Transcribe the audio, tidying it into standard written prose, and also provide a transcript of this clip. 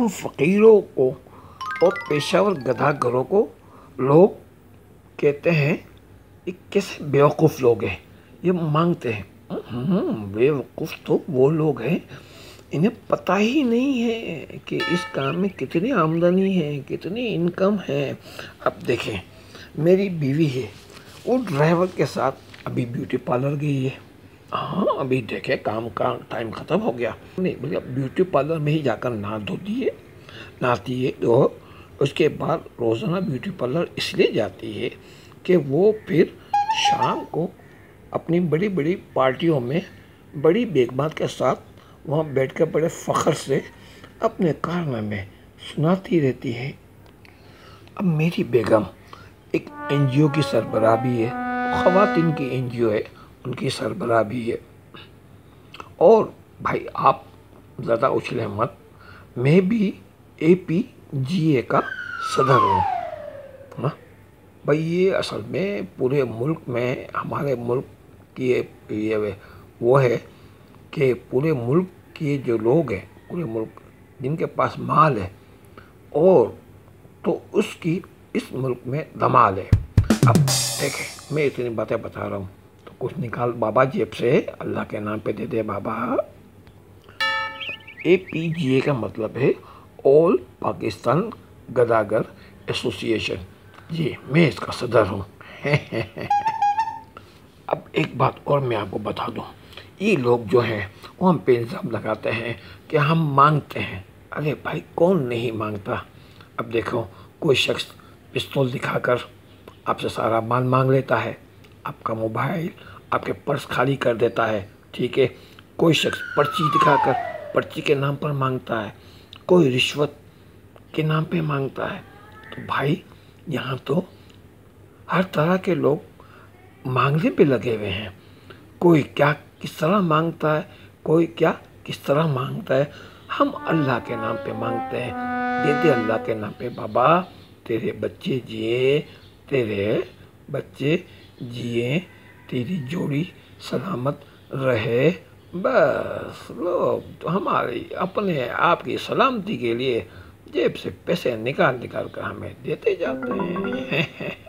हम फ़कीरों को और पेशावर गधागरों को लोग कहते हैं ये कैसे बेवकूफ़ लोग हैं, ये मांगते हैं। बेवकूफ़ तो वो लोग हैं इन्हें पता ही नहीं है कि इस काम में कितनी आमदनी है, कितनी इनकम है। अब देखें, मेरी बीवी है, वो ड्राइवर के साथ अभी ब्यूटी पार्लर गई है। हाँ, अभी देखे काम का टाइम ख़त्म हो गया, नहीं बोले ब्यूटी पार्लर में ही जाकर नहाती है। तो उसके बाद रोज़ाना ब्यूटी पार्लर इसलिए जाती है कि वो फिर शाम को अपनी बड़ी बड़ी पार्टियों में बड़ी बेगमात के साथ वहाँ बैठकर बड़े फ़ख्र से अपने कारनामे सुनाती रहती है। अब मेरी बेगम एक एनजीओ की सरबराह भी है, ख़वातीन की एनजीओ है, उनकी सरबराह भी है। और भाई आप ज़्यादा उछले मत, मैं भी APGA का सदर हूँ। हाँ भाई, ये असल में पूरे मुल्क में हमारे मुल्क की ये वो है कि पूरे मुल्क के जो लोग हैं, पूरे मुल्क जिनके पास माल है और तो उसकी इस मुल्क में धमाल है। अब देखें, मैं इतनी बातें बता रहा हूँ तो कुछ निकाल बाबा जेब से, अल्लाह के नाम पे दे दे बाबा। APGA का मतलब है ऑल पाकिस्तान गदागर एसोसिएशन। जी, मैं इसका सदर हूँ। अब एक बात और मैं आपको बता दूँ, ये लोग जो हैं वो हम पे इल्ज़ाम लगाते हैं कि हम मांगते हैं। अरे भाई, कौन नहीं मांगता। अब देखो, कोई शख्स पिस्तौल दिखाकर आपसे सारा माल मांग लेता है, आपका मोबाइल, आपके पर्स खाली कर देता है, ठीक है। कोई शख्स पर्ची दिखाकर पर्ची के नाम पर मांगता है, कोई रिश्वत के नाम पे मांगता है। तो भाई यहाँ तो हर तरह के लोग मांगने पे लगे हुए हैं। कोई क्या किस तरह मांगता है, कोई क्या किस तरह मांगता है। हम अल्लाह के नाम पे मांगते हैं, दे दे अल्लाह के नाम पे बाबा, तेरे बच्चे जिए, तेरे बच्चे जिए, तेरी जोड़ी सलामत रहे। बस लोग तो हमारी अपने आप की सलामती के लिए जेब से पैसे निकाल निकाल कर हमें देते जाते हैं।